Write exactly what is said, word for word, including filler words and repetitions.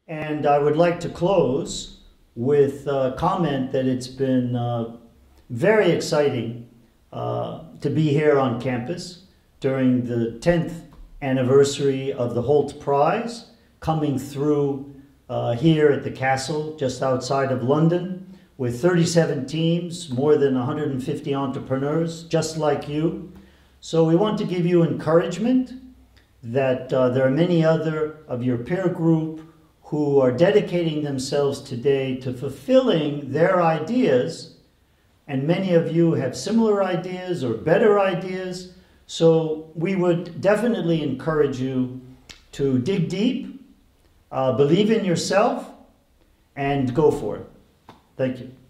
And I would like to close with a comment that it's been uh, very exciting uh, to be here on campus during the tenth anniversary of the Holt Prize, coming through uh, here at the castle just outside of London with thirty-seven teams, more than one hundred fifty entrepreneurs just like you. So we want to give you encouragement that uh, there are many other of your peer group who are dedicating themselves today to fulfilling their ideas, and many of you have similar ideas or better ideas. So we would definitely encourage you to dig deep, uh, believe in yourself, and go for it. Thank you.